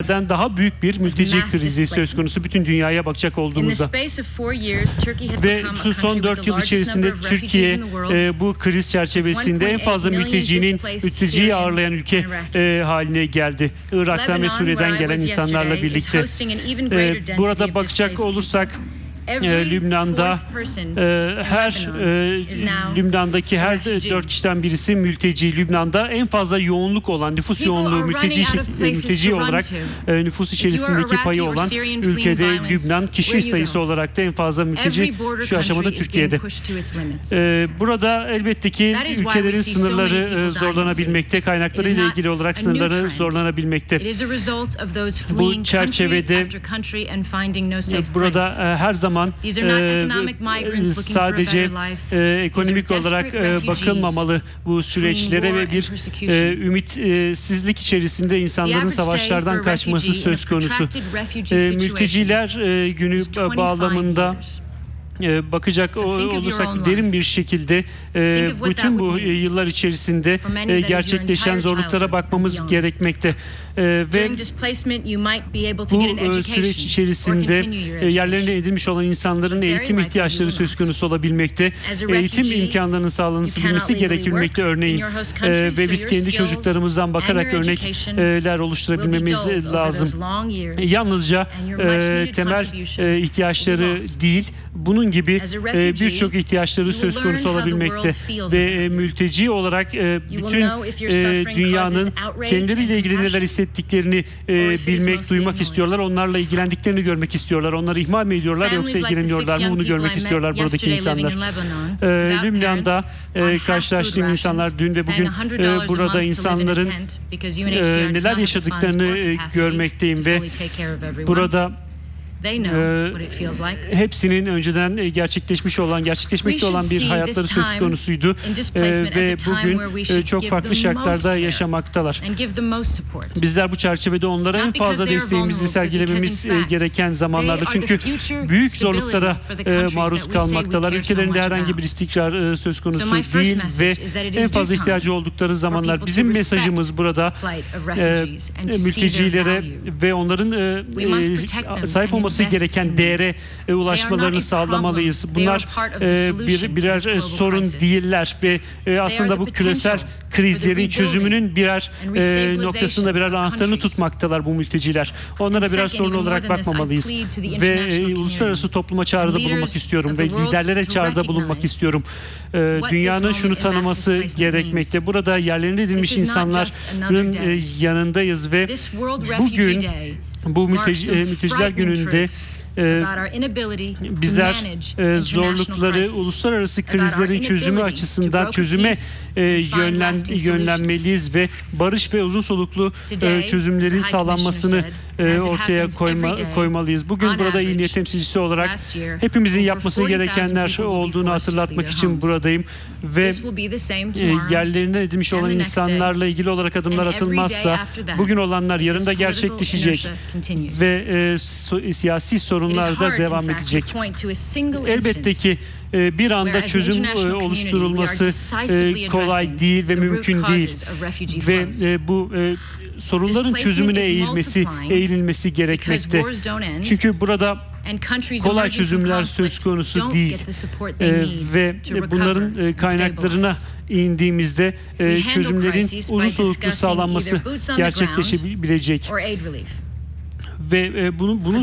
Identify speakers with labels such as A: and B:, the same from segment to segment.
A: daha büyük bir mülteci krizi söz konusu bütün dünyaya bakacak olduğumuzda. Ve son 4 yıl içerisinde Türkiye bu kriz çerçevesinde en fazla mülteciyi ağırlayan ülke haline geldi. Irak'tan ve Suriye'den gelen insanlarla birlikte. Burada bakacak olursak Lübnan'da Lübnan'daki her 4 kişiden birisi mülteci. Lübnan'da en fazla yoğunluk olan, nüfus yoğunluğu mülteci olarak nüfus içerisindeki payı olan ülkede Lübnan, kişi sayısı olarak da en fazla mülteci şu aşamada Türkiye'de. Burada elbette ki ülkelerin sınırları zorlanabilmekte, kaynaklarıyla ilgili olarak sınırları zorlanabilmekte. Bu çerçevede burada her zaman sadece ekonomik olarak bakılmamalı bu süreçlere ve bir ümitsizlik içerisinde insanların savaşlardan kaçması söz konusu. Mülteciler günü bağlamında bakacak olursak derin bir şekilde bütün bu yıllar içerisinde gerçekleşen zorluklara bakmamız gerekmekte. Ve bu süreç içerisinde yerlerine edilmiş olan insanların eğitim ihtiyaçları söz konusu olabilmekte. Eğitim imkanlarının sağlanabilmesi gerekebilmekte örneğin. Ve biz kendi çocuklarımızdan bakarak örnekler oluşturabilmemiz lazım. Yalnızca temel ihtiyaçları değil, bunun gibi birçok ihtiyaçları söz konusu olabilmekte ve mülteci olarak bütün dünyanın kendileriyle ilgili neler hissettiklerini bilmek, duymak istiyorlar. Onlarla ilgilendiklerini görmek istiyorlar. Onları ihmal mi ediyorlar yoksa ilgileniyorlar mı? Bunu görmek istiyorlar buradaki insanlar. Lübnan'da karşılaştığım insanlar dün ve bugün burada insanların neler yaşadıklarını görmekteyim ve burada hepsinin önceden gerçekleşmekte olan bir hayatları söz konusuydu ve bugün çok farklı şartlarda yaşamaktalar. Bizler bu çerçevede onlara en fazla desteğimizi sergilememiz gereken zamanlarda, çünkü büyük zorluklara maruz kalmaktalar. Ülkelerinde herhangi bir istikrar söz konusu değil ve en fazla ihtiyacı oldukları zamanlar. Bizim mesajımız burada mültecilere ve onların sahip olması gereken değere ulaşmalarını sağlamalıyız. Bunlar birer sorun değiller ve aslında bu küresel krizlerin çözümünün birer noktasında birer anahtarını tutmaktalar bu mülteciler. Onlara birer sorun olarak bakmamalıyız ve uluslararası topluma çağrıda bulunmak istiyorum ve liderlere çağrıda bulunmak istiyorum. Dünyanın şunu tanıması gerekmekte. Burada yerlerine edilmiş insanların yanındayız ve bugün bu mülteciler gününde bizler zorlukları uluslararası krizlerin çözümü açısından çözüme yönlenmeliyiz ve barış ve uzun soluklu çözümlerin sağlanmasını ortaya koymalıyız. Bugün burada iyi niyet temsilcisi olarak hepimizin yapması gerekenler olduğunu hatırlatmak için buradayım ve yerlerinden edilmiş olan insanlarla ilgili olarak adımlar atılmazsa bugün olanlar yarın da gerçekleşecek ve siyasi sorunlar da devam edecek. Elbette ki bir anda çözüm oluşturulması kolay değil ve mümkün değil ve bu sorunların çözümüne eğilmesi gerekmekte. Çünkü burada kolay çözümler söz konusu değil ve bunların kaynaklarına indiğimizde çözümlerin uzun soluklu sağlanması gerçekleşebilecek. Ve bunun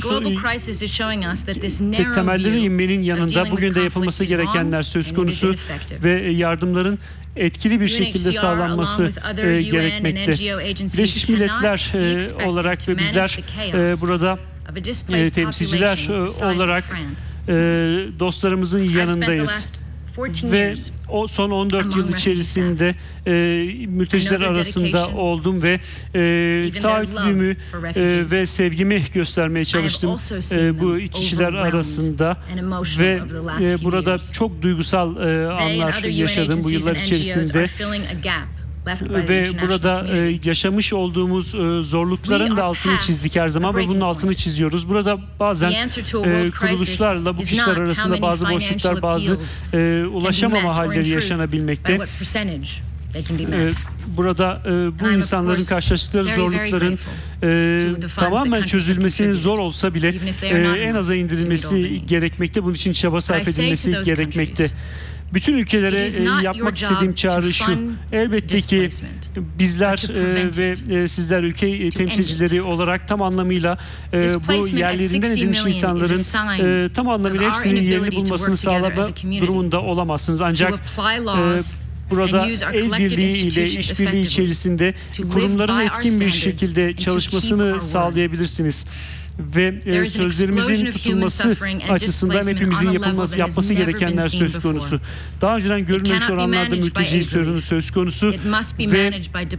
A: temelleri inmenin yanında bugün de yapılması gerekenler söz konusu ve yardımların etkili bir şekilde sağlanması gerekmekte. Birleşmiş Milletler olarak ve bizler burada temsilciler olarak dostlarımızın yanındayız. Ve o son 14 yıl içerisinde mülteciler arasında oldum ve taahhütlüğümü ve sevgimi göstermeye çalıştım bu kişiler arasında ve burada çok duygusal anlar yaşadım bu yıllar içerisinde. Ve burada yaşamış olduğumuz zorlukların da altını çizdik her zaman ve bunun altını çiziyoruz. Burada bazen kuruluşlarla bu kişiler arasında bazı boşluklar, bazı ulaşamama halleri yaşanabilmekte. burada bu insanların karşılaştıkları zorlukların tamamen çözülmesinin zor olsa bile en aza indirilmesi gerekmekte. Bunun için çaba sarf edilmesi gerekmekte. Bütün ülkelere yapmak istediğim çağrı şu: elbette ki bizler ve sizler ülke temsilcileri olarak tam anlamıyla bu yerlerinden edilmiş insanların tam anlamıyla hepsinin yerini bulmasını sağlama durumunda olamazsınız. Ancak burada el birliği ile işbirliği içerisinde kurumların etkin bir şekilde çalışmasını sağlayabilirsiniz. Ve sözlerimizin tutulması açısından hepimizin yapması gerekenler söz konusu. Daha önceden görülmemiş oranlarda mülteci sorunu söz konusu ve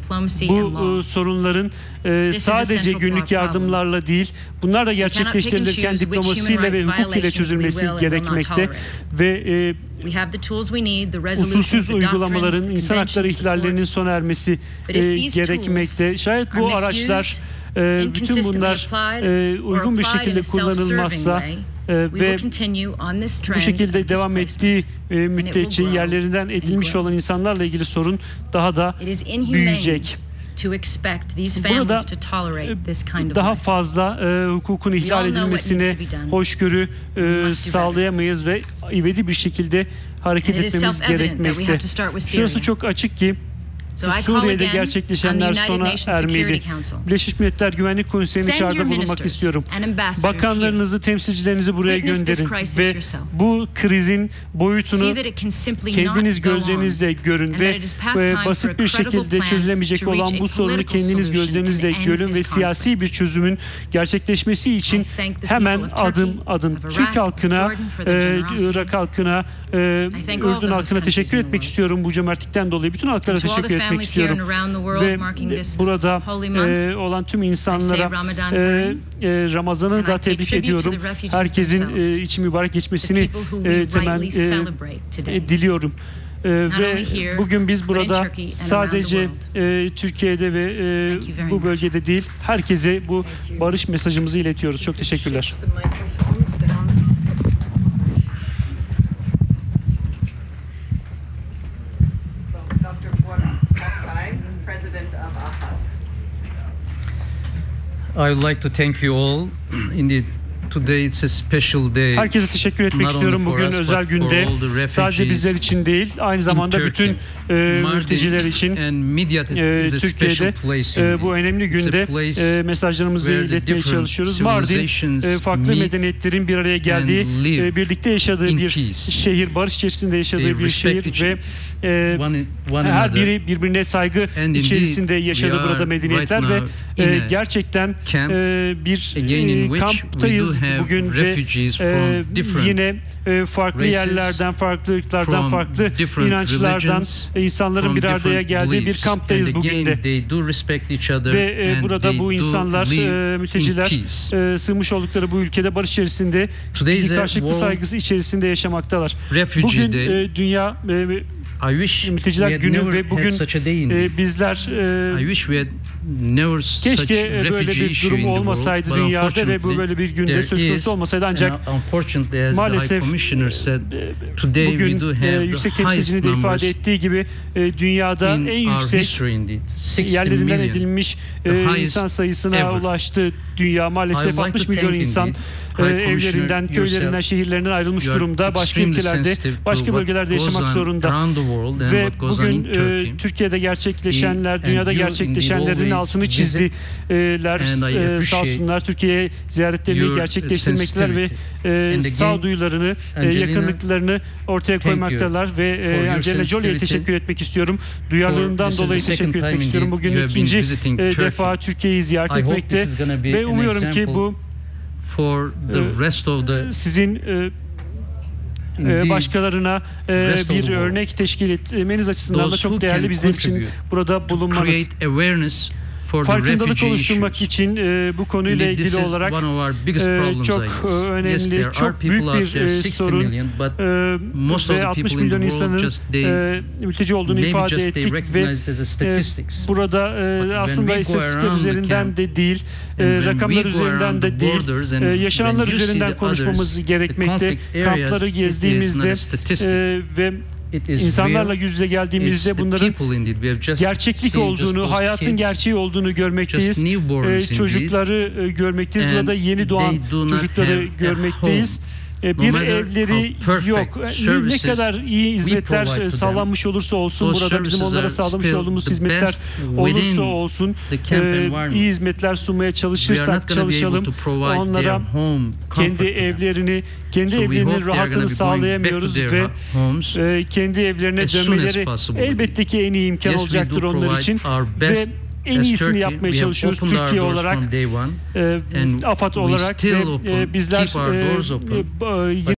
A: bu sorunların sadece günlük yardımlarla değil, bunlar da gerçekleştirilirken diplomasiyle ve hukuk ile çözülmesi gerekmekte ve usulsüz uygulamaların, insan hakları ihlallerinin sona ermesi gerekmekte. Şayet bu araçlar, bütün bunlar uygun bir şekilde kullanılmazsa ve bu şekilde devam ettiği müddetçe yerlerinden edilmiş olan insanlarla ilgili sorun daha da büyüyecek. Burada daha fazla hukukun ihlal edilmesine hoşgörü sağlayamayız ve ivedi bir şekilde hareket etmemiz gerekmekte. Şurası çok açık ki Suriye'de gerçekleşenler sona ermeli. Birleşmiş Milletler Güvenlik Konseyi'ne çağrıda bulunmak istiyorum. Bakanlarınızı, temsilcilerinizi buraya gönderin ve bu krizin boyutunu kendiniz gözlerinizle görün ve basit bir şekilde çözülemeyecek olan bu sorunu kendiniz gözlerinizle görün ve siyasi bir çözümün gerçekleşmesi için hemen adım adım Türk halkına, Irak halkına, Ürdün halkına teşekkür etmek istiyorum bu cömertlikten dolayı. Bütün halklara teşekkür etmek istiyorum. Ve burada olan tüm insanlara Ramazan'ı da tebrik ediyorum. Herkesin içi mübarek geçmesini diliyorum. Ve bugün biz burada sadece Türkiye'de ve bu bölgede değil, herkese bu barış mesajımızı iletiyoruz. Çok teşekkürler.
B: I would like to thank you all. Indeed, today it's a special day.
A: Herkese teşekkür etmek istiyorum bugün özel günde. Sadece bizler için değil, aynı zamanda bütün mülteciler için Türkiye'de bu önemli günde mesajlarımızı iletmeye çalışıyoruz. Mardin, farklı medeniyetlerin bir araya geldiği, birlikte yaşadığı bir şehir, barış içerisinde yaşadığı bir şehir ve her biri birbirine saygı içerisinde yaşadı burada medeniyetler ve gerçekten bir kamptayız bugün ve yine farklı yerlerden, farklı ırklardan, farklı inançlardan insanların bir araya geldiği bir kamptayız bugün de. Ve burada bu insanlar, mülteciler sığmış oldukları bu ülkede barış içerisinde, karşılıklı saygısı içerisinde yaşamaktalar. Bugün dünya Mülteciler Günü ve bugün bizler keşke böyle bir durum olmasaydı dünyada ve bu böyle bir günde söz konusu olmasaydı, ancak maalesef bugün yüksek temsilcinin de ifade ettiği gibi dünyada en yüksek yerlerinden edilmiş insan sayısına ulaştı dünya. Maalesef 60 milyon insan evlerinden, köylerinden, şehirlerinden ayrılmış durumda. Başka ülkelerde, başka bölgelerde yaşamak zorunda. Ve bugün Türkiye'de gerçekleşenler, dünyada gerçekleşenlerin altını çizdiler. Sağ olsunlar, Türkiye'ye ziyaretlerini gerçekleştirmekteler ve sağduyularını, yakınlıklarını ortaya koymaktalar. Ve Angelina Jolie'ye teşekkür etmek istiyorum. Duyarlılığından dolayı teşekkür etmek istiyorum. Bugün ikinci defa Türkiye'yi ziyaret etmekte ve umuyorum ki bu sizin başkalarına bir örnek teşkil etmeniz açısından da çok değerli, bizler için burada bulunmanız. Farkındalık oluşturmak için bu konuyla ilgili olarak çok önemli, çok büyük bir sorun ve 60 milyon insanın mülteci olduğunu ifade ettik ve burada aslında istatistikler üzerinden de değil, rakamlar üzerinden de değil, yaşananlar üzerinden konuşmamız gerekmekte. Kampları gezdiğimizde ve İnsanlarla yüz yüze geldiğimizde bunların gerçeklik olduğunu, hayatın gerçeği olduğunu görmekteyiz. Çocukları görmekteyiz. Burada yeni doğan çocukları görmekteyiz. Bir evleri yok. Ne kadar iyi hizmetler sağlanmış olursa olsun burada bizim onlara sağlamış olduğumuz hizmetler olursa olsun iyi hizmetler sunmaya çalışırsak çalışalım onlara kendi evlerinin rahatını sağlayamıyoruz ve kendi evlerine dönmeleri elbette ki en iyi imkan olacaktır onlar için ve en iyisini yapmaya çalışıyoruz Türkiye olarak, AFAD olarak ve bizler